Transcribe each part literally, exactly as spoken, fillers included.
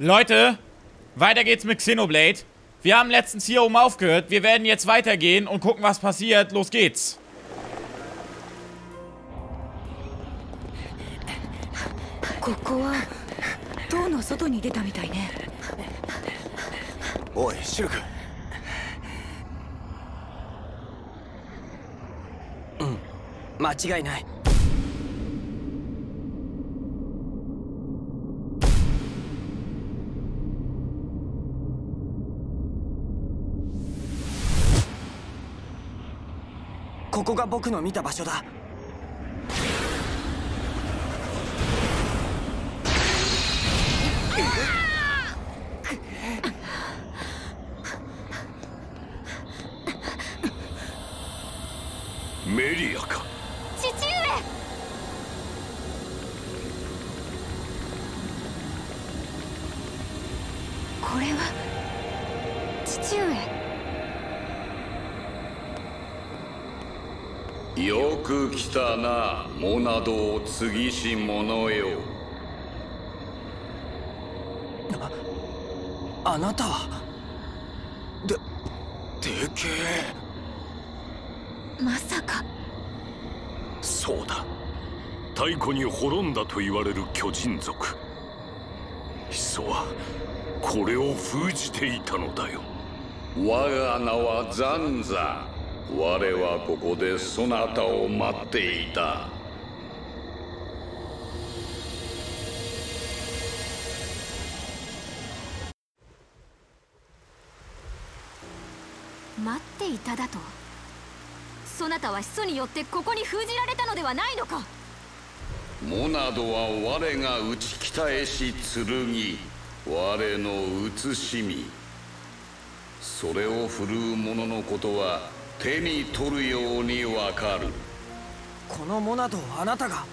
Leute, weiter geht's mit Xenoblade. Wir haben letztens hier oben aufgehört. Wir werden jetzt weitergehen und gucken, was passiert. Los geht's. おい、シルク。うん、間違いない。ここが僕の見た場所だ。 メリアか。 父上。これは父上。よく来たな、モナドを継し者よ。 あ、あなたはで、でけえ。 まさか。 そうだ、太古に滅んだと言われる巨人族。ヒソはこれを封じていたのだよ。我が名はザンザ。我はここでそなたを待っていた。 待っていただと。そなたは始祖によってここに封じられたのではないのか。 モナドは我が打ち鍛えし剣、我の写しみ。それを振るう者のことは手に取るようにわかる。 このモナドをあなたが。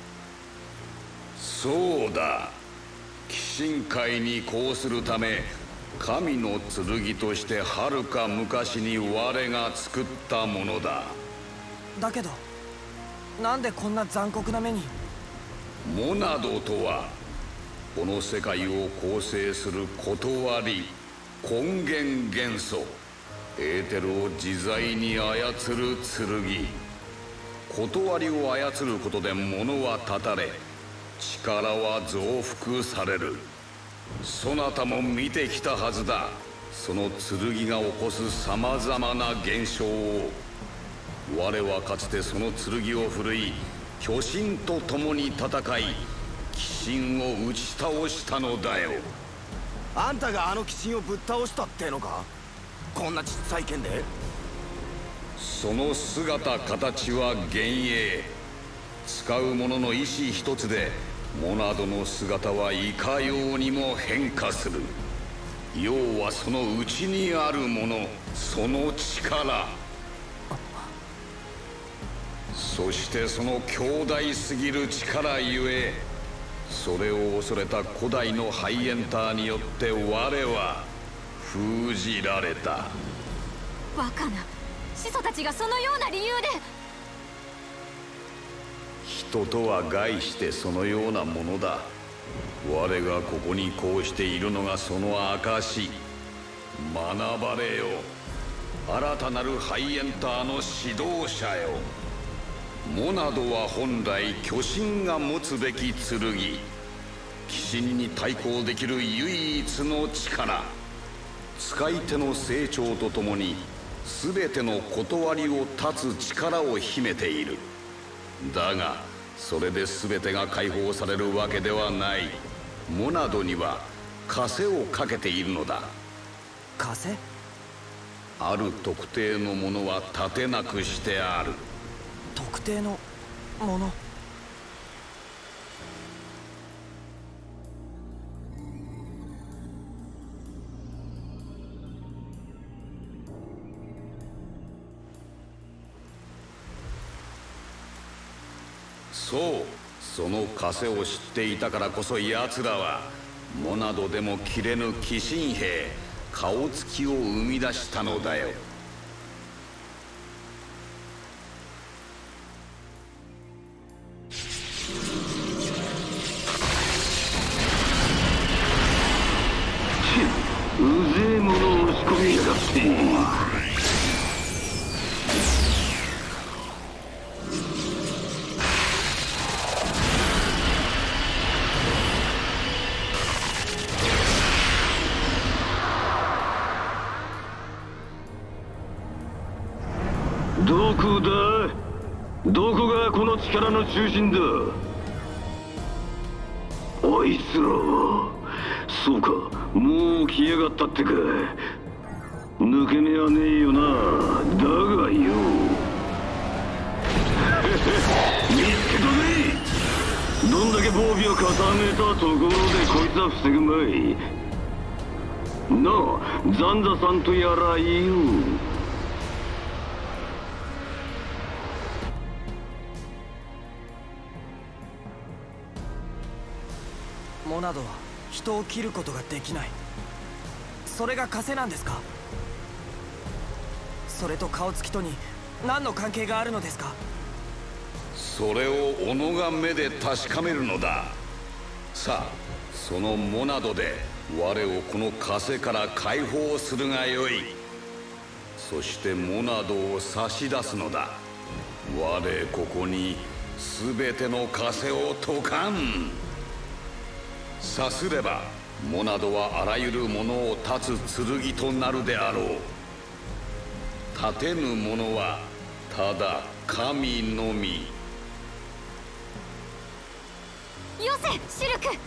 そうだ、鬼神界に呼するため神の剣としてはるか昔に我が作ったものだ。 だけどなんでこんな残酷な目に。 モナドとはこの世界を構成する断り、根源元素エーテルを自在に操る剣。断りを操ることで物は断たれ、力は増幅される。そなたも見てきたはずだ、その剣が起こすさまざまな現象を。我はかつてその剣を振るい、巨神と共に戦い鬼神を打ち倒したのだよ。 あんたがあの鬼神をぶっ倒したってのか。こんなちっさい剣で。 その姿形は幻影。使う者の意志一つでモナドの姿はいかようにも変化する。要はその内にあるもの、その力。そしてその強大すぎる力ゆえ、それを恐れた古代のハイエンターによって我は封じられた。 バカな始祖たちがそのような理由で。 人とは概してそのようなものだ。我がここにこうしているのがその証。学ばれよ、新たなるハイエンターの指導者よ。モナドは本来巨神が持つべき剣、鬼神に対抗できる唯一の力。使い手の成長とともに全ての断りを断つ力を秘めている。だがそれで全てが解放されるわけではない。モナドには枷をかけているのだ。 枷？ ある特定のものは立てなくしてある。 特定のもの。 そう、その枷を知っていたからこそ奴らはモナドでも切れぬ鬼神兵顔つきを生み出したのだよ。 うぜえものを押し込みやがって。どこだ？どこがこの力の中心だ？あいつらはそうか、もう来やがったってか。抜け目はねえよな。だがよ見つけたぜ。どんだけ防備を固めたところでこいつは防ぐまいなあ。ザンザさんとやらいよ。 モナドは人を切ることができない。それが枷なんですか？それと顔つきとに何の関係があるのですか？ それを己が目で確かめるのだ。さあ、そのモナドで我をこの枷から解放するがよい。そしてモナドを差し出すのだ。我ここに全ての枷を解かん。さすればモナドはあらゆるものを断つ剣となるであろう。断てぬものはただ神のみ。 よせシルク。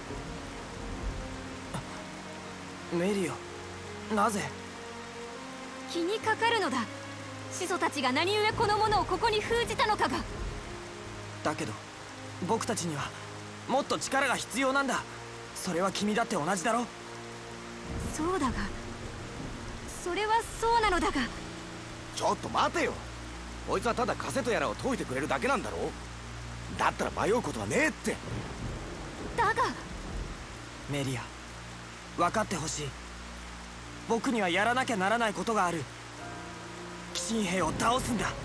メリオ、なぜ？ 気にかかるのだ。始祖たちが何故この者をここに封じたのかが。 だけど僕たちにはもっと力が必要なんだ。それは君だって同じだろ。 そうだが、それはそうなのだが。 ちょっと待てよ。こいつはただ枷とやらを解いてくれるだけなんだろ。だったら迷うことはねえって。 だがメリア、分かってほしい。僕にはやらなきゃならないことがある。鬼神兵を倒すんだ。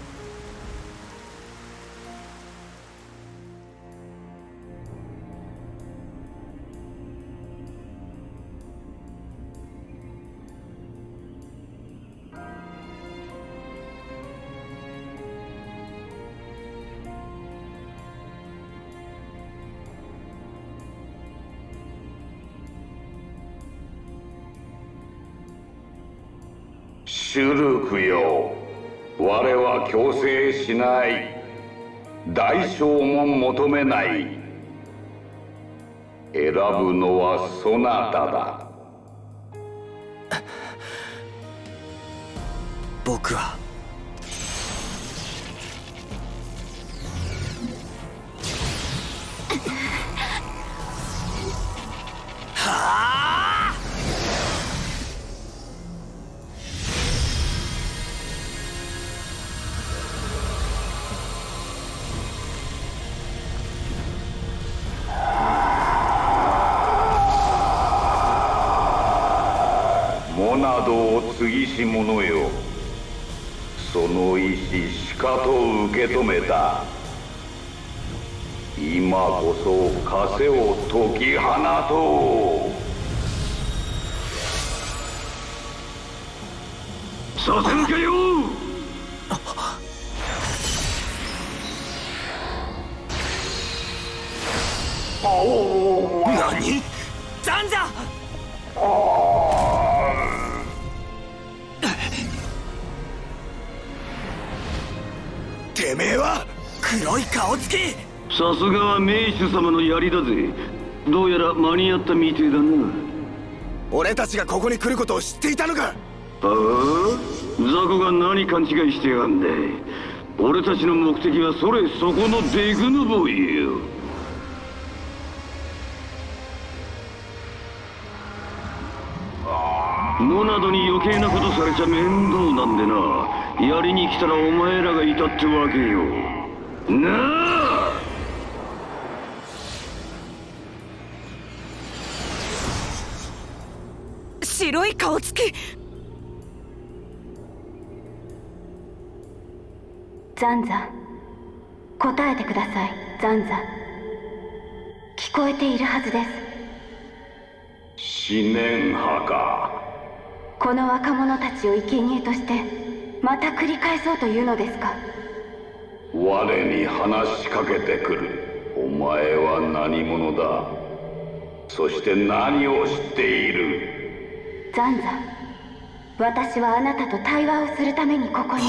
シュルクよ、我は強制しない。代償も求めない。選ぶのはそなただ。 僕ははあ。 モナドを継ぎし者よ、その意志しかと受け止めた。今こそ枷を解き放とう。させるかよ。 何？ザンザ！てめえは黒い顔つき。 さすがは名手様の槍だぜ。どうやら間に合ったみてえだな。 俺たちがここに来ることを知っていたのか。 ああ、雑魚が何勘違いしてやがんだ。俺たちの目的はそれそこのデグヌボイよ。モナドに余計なことされちゃ面倒なんでな。やりに来たらお前らがいたってわけよなあ。 白い顔つき。 ザンザ、答えてください。ザンザ、聞こえているはずです。 思念派か。 この若者たちを生贄としてまた繰り返そうというのですか？ 我に話しかけてくる。お前は何者だ？そして何を知っている？ ザンザ、私はあなたと対話をするためにここに。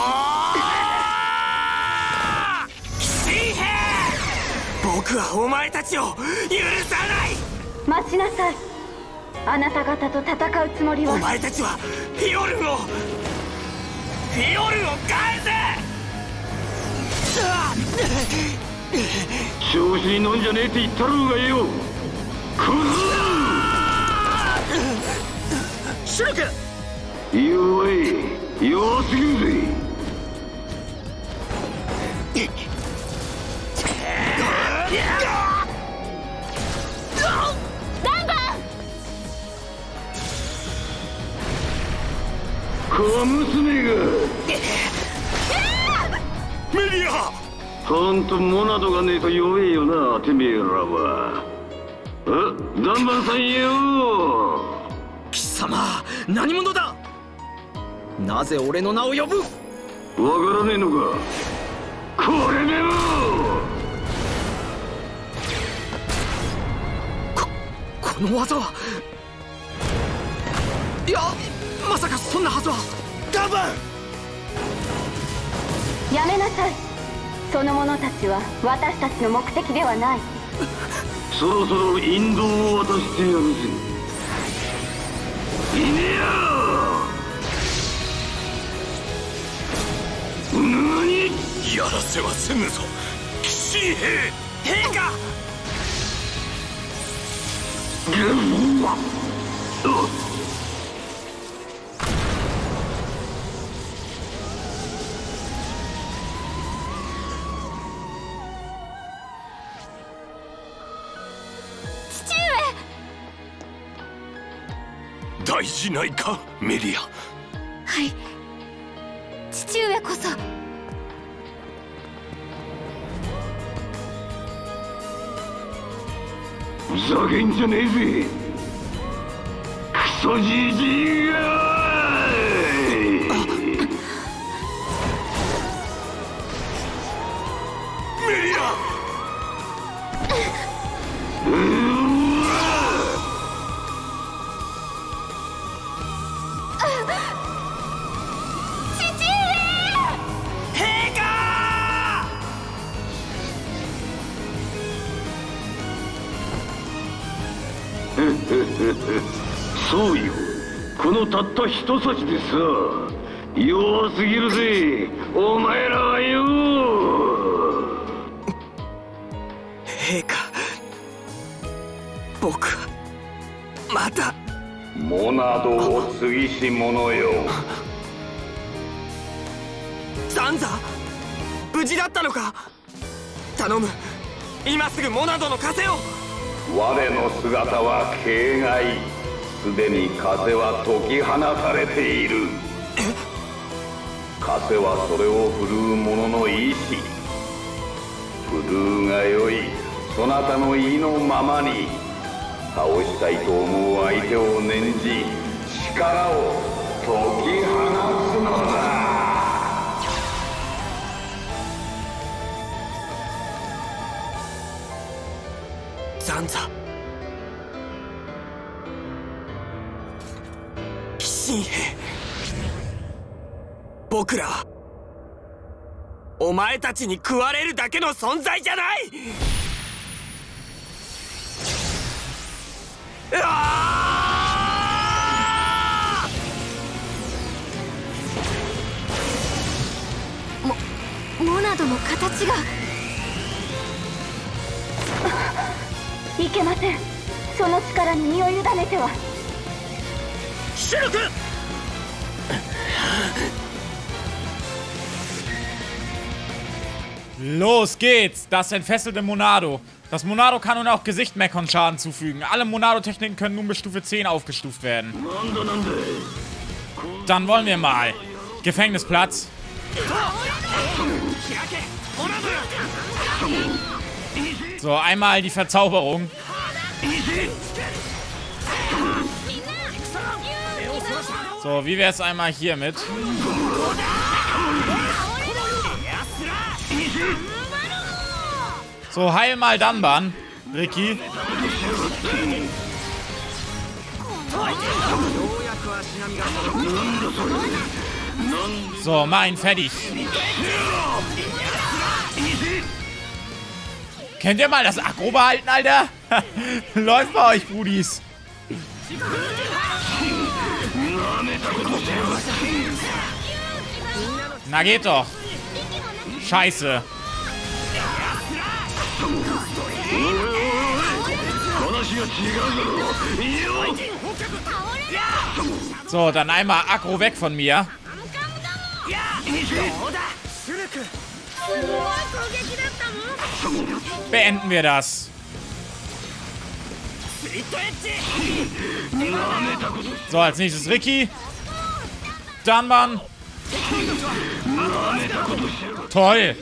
僕はお前たちを許さない。 待ちなさい。あなた方と戦うつもりは。 お前たちはフィオルンをフィオルンを返せ。 調子に乗んじゃねえって言ったろうがよ。クズシュルク。 弱い、弱すぎるぜ。小娘がメリア。 ほんとモナドがねえと弱えよな、てめえらは。え、ダンバンさんよ。 貴様何者だ。なぜ俺の名を呼ぶ。 わからねえのか。これでもここの技は。いや、まさかそんなはずは。ダンバン、 やめなさい。その者たちは私たちの目的ではない。 そろそろ引導を渡してやるぜ。いねえよ。何？ やらせはせぬぞ騎士兵。陛下。 うわっ。 大事ないかメリア。 はい、父上こそ。 ふざけんじゃねえぜクソじじいが。 メリア。 そうよ、このたった一刺でさ、弱すぎるぜお前らはよ。 陛下、僕はまた。 モナドを継ぎし者よ。 ザンザ、無事だったのか。頼む、今すぐモナドの風を。 我の姿は形骸。すでに風は解き放たれている。風はそれを振るう者の意志。振るうがよい、そなたの意のままに。倒したいと思う相手を念じ、力を解き放つのだ。 ザンザ、騎士兵。僕らはお前たちに食われるだけの存在じゃない。うわー！モモナドの形が。 いけません。その力に身を委ねては。 シルク。 Los geht's! Das entfesselte Monado. Das Monado kann nun auch Gesicht-Mekon Schaden zufügen. Alle Monado-Techniken können nun bis Stufe zehn aufgestuft werden. Dann wollen wir mal. Gefängnisplatz. So, einmal die Verzauberung. So, wie wär's einmal hier mit? So, heil mal Danban, Ricky. So, mach ihn fertig. Könnt ihr mal das Aggro behalten, Alter? Läuft bei euch, Brudis. Na, geht doch. Scheiße. So, dann einmal Aggro weg von mir. Beenden wir das. So, als nächstes Ricky. Danban. Toll.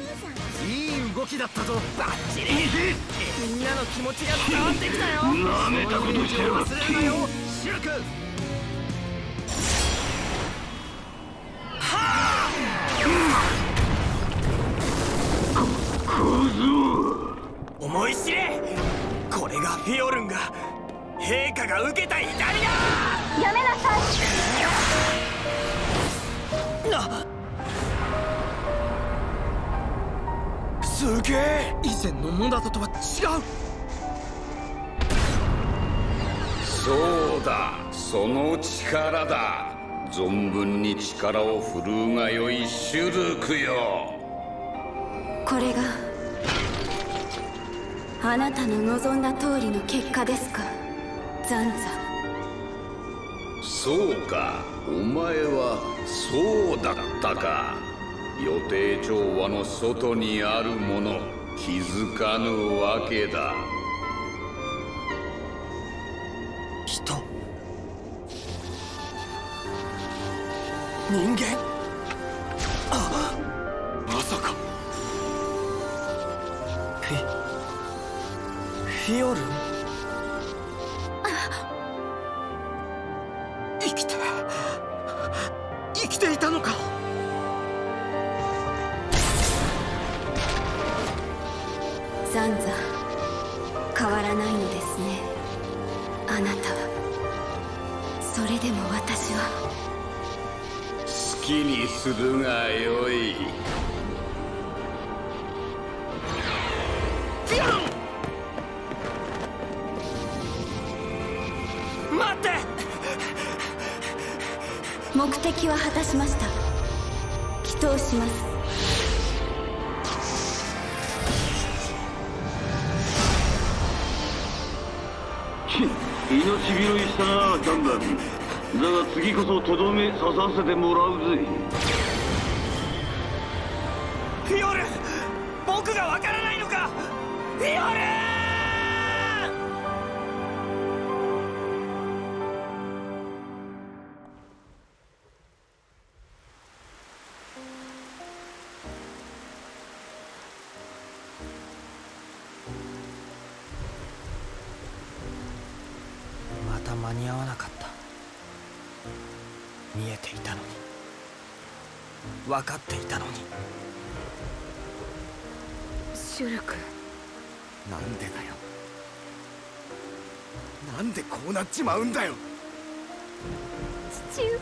思い知れ、これがフィオルンが陛下が受けた痛みだ。 やめなさい。 な、すげえ、以前のモナドとは違う。 そうだ、その力だ。存分に力を振るうがよいシュルクよ。 これがあなたの望んだ通りの結果ですか、ザンザ。 そうか、お前はそうだったか。予定調和の外にあるもの、気づかぬわけだ。 人、人間、あ、まさかフィフィオルン、生きて生きていたのか。 ザンザ、変わらないのですね、あなたは。それでも私は好きにするがよい。 待って。 目的は果たしました。祈祷します。 命拾いしたな、ダンバン。だが次こそとどめ刺させてもらうぜ。 フィオルン、僕がわからないのか。フィオルン。また間に合わなかった。見えていたのに、分かっていたのに。 シュルク、 なんでだよ。なんでこうなっちまうんだよ。 父上。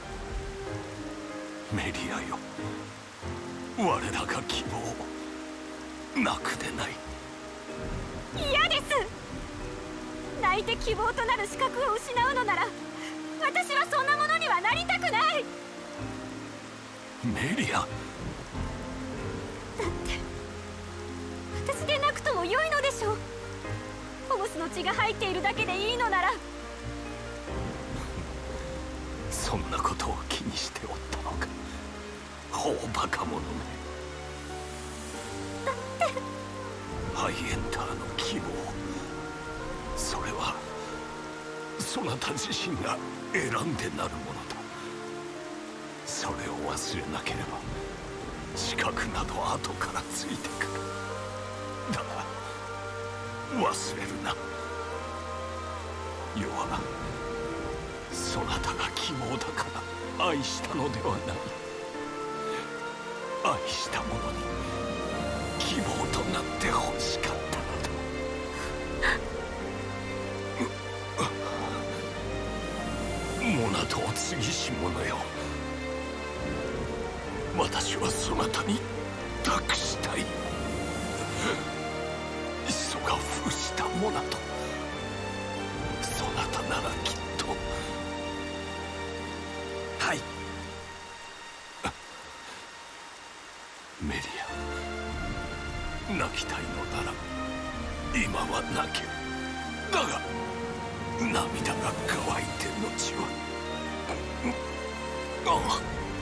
メリアよ、我らが希望なくでない。 嫌です。泣いて希望となる資格を失うのなら、私はそんなものにはなりたくない。 メリア、 だって私でなくとも良いのでしょう。ホモスの血が入っているだけでいいのなら。 そんなことを気にしておったのか、ほうバカ者め。 だってハイエンターの希望、それはそなた自身が選んでなるものだ。それを忘れなければ資格など後からついてくる。だが忘れるな。世はそなたが希希望だから愛したのではない。愛した者に希望となってほしかったのだ。モナドを継ぎし者よ、私はそなたに託したい。そが封したモナド、そなたならきっと。 はい。 メリア、泣きたいのなら今は泣け。だが涙が乾いて後はああ。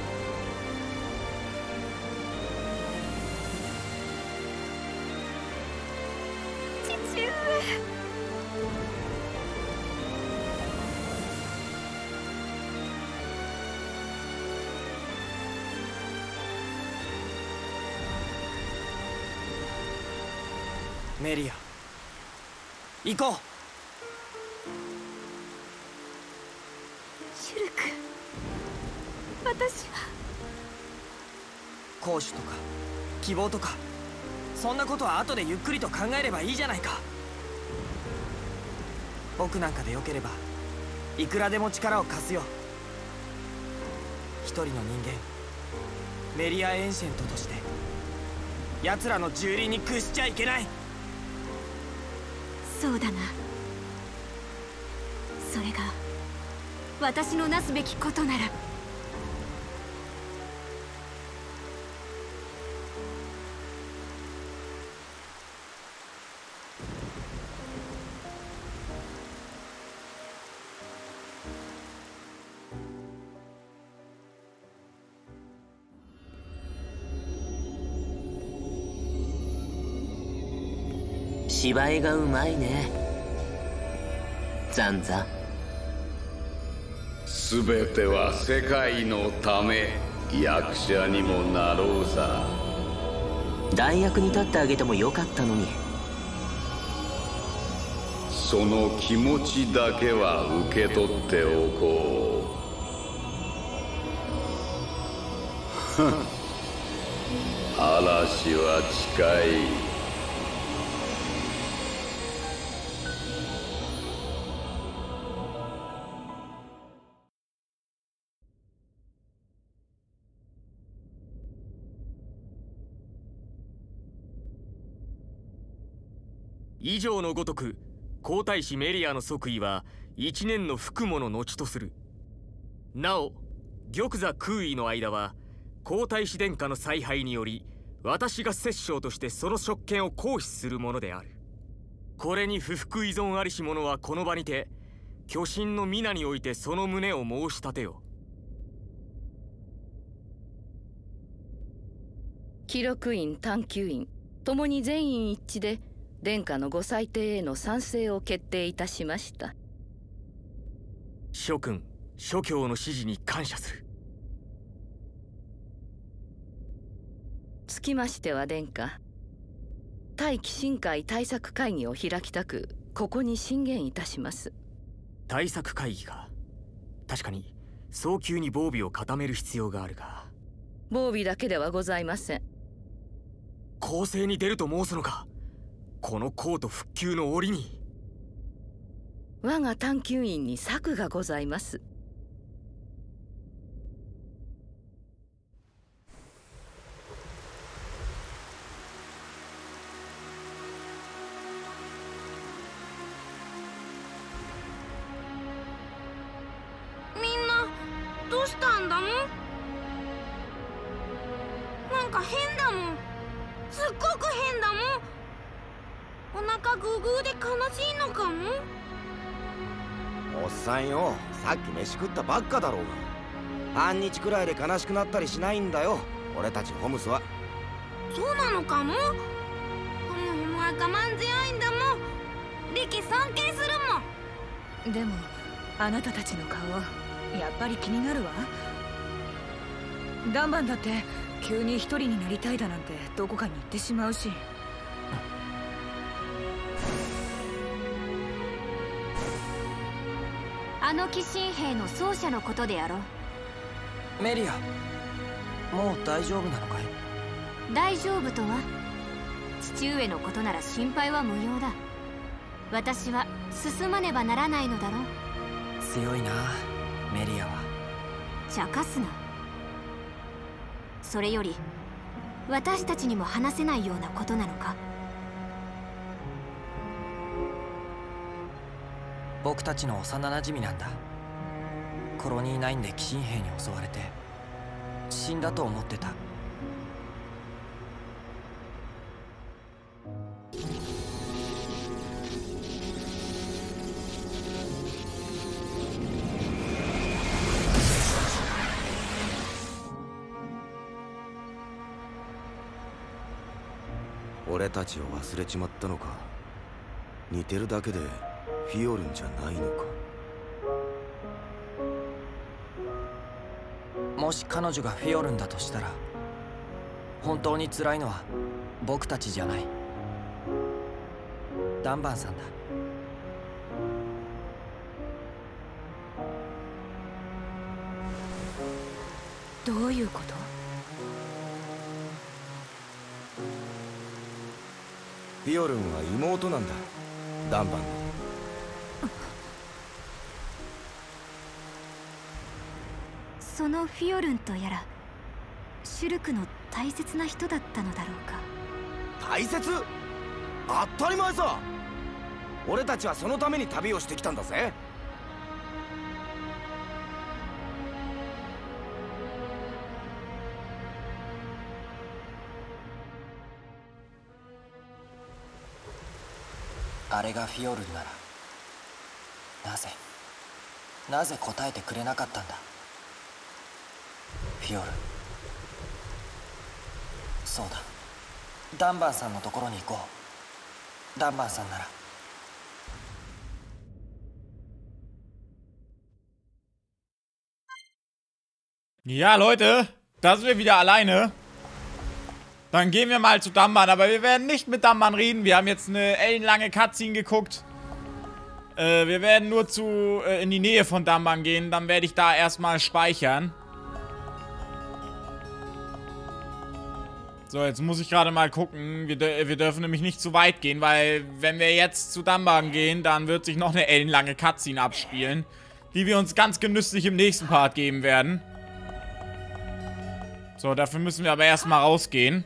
父上。 メリア、行こう。 シュルク、私は攻守とか希望とか、そんなことは後でゆっくりと考えればいいじゃないか。僕なんかでよければいくらでも力を貸すよ。一人の人間、メリア・エンシェントとして奴らの蹂躙に屈しちゃいけない。 そうだな。それが私のなすべきことなら。 芝居がうまいね、ザンザ。 すべては世界のため、役者にもなろうさ。 代役に立ってあげてもよかったのに。 その気持ちだけは受け取っておこう。嵐は近い。 以上のごとく皇太子メリアの即位は一年の服務の後とする。なお玉座空位の間は皇太子殿下の采配により私が摂政としてその職権を行使するものである。これに不服依存ありし者はこの場にて巨神の皆においてその旨を申し立てよ。 記録院探求院ともに全員一致で殿下のご裁定への賛成を決定いたしました。 諸君諸教の指示に感謝する。 つきましては殿下、対鬼神会対策会議を開きたくここに進言いたします。 対策会議か。確かに早急に防備を固める必要があるが。 防備だけではございません。 攻勢に出ると申すのか。この皇都復旧の折に我が探求院に策がございます。 みんなどうしたんだもん。なんか変だもん。すっごく変だもん。お腹グーグーで悲しいのかも。 おっさんよ、さっき飯食ったばっかだろうが。半日くらいで悲しくなったりしないんだよ、俺たちホムスは。 そうなのかも。ホムホムは我慢強いんだもん。リキ尊敬するもん。 でもあなたたちの顔やっぱり気になるわ。ダンバンだって急に一人になりたいだなんてどこかに行ってしまうし。 ああの寄進兵の奏者のことであろう。 メリア、もう大丈夫なのかい？ 大丈夫とは？父上のことなら心配は無用だ。私は進まねばならないのだろう。 強いな、メリアは。 茶化すな。それより私たちにも話せないようなことなのか？ 僕たちの幼なじみなんだ。コロニーナインで寄進兵に襲われて死んだと思ってた。 俺たちを忘れちまったのか。似てるだけでフィオルンじゃないのか。 もし彼女がフィオルンだとしたら、本当に辛いのは僕たちじゃない、ダンバンさんだ。 どういうこと？ フィオルンは妹なんだ、ダンバンの。 そのフィオルンとやらシュルクの大切な人だったのだろうか。 大切？当たり前さ。俺たちはそのために旅をしてきたんだぜ。 あれがフィオルンなら、なぜなぜ答えてくれなかったんだ。フィオルン、そうだ、ダンバンさんのところに行こう。ダンバンさんなら。 Ja, Leute, da sind wir wieder alleine. Dann gehen wir mal zu Damban, aber wir werden nicht mit Damban reden. Wir haben jetzt eine ellenlange Cutscene geguckt. Äh, wir werden nur zu äh, in die Nähe von Damban gehen. Dann werde ich da erstmal speichern. So, jetzt muss ich gerade mal gucken. Wir, wir dürfen nämlich nicht zu weit gehen, weil wenn wir jetzt zu Damban gehen, dann wird sich noch eine ellenlange Cutscene abspielen, die wir uns ganz genüsslich im nächsten Part geben werden. So, dafür müssen wir aber erstmal rausgehen.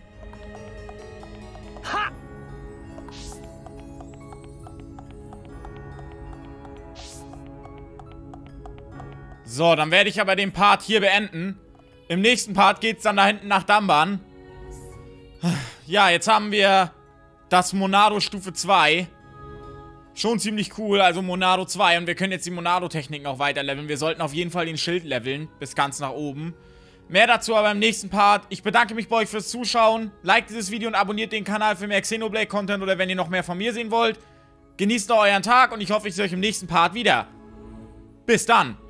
So, dann werde ich aber den Part hier beenden. Im nächsten Part geht es dann da hinten nach Damban. Ja, jetzt haben wir das Monado Stufe zwei. Schon ziemlich cool, also Monado zwei. Und wir können jetzt die Monado-Techniken auch weiter leveln. Wir sollten auf jeden Fall den Schild leveln, bis ganz nach oben. Mehr dazu aber im nächsten Part. Ich bedanke mich bei euch fürs Zuschauen. Liked dieses Video und abonniert den Kanal für mehr Xenoblade-Content oder wenn ihr noch mehr von mir sehen wollt. Genießt noch euren Tag und ich hoffe, ich sehe euch im nächsten Part wieder. Bis dann!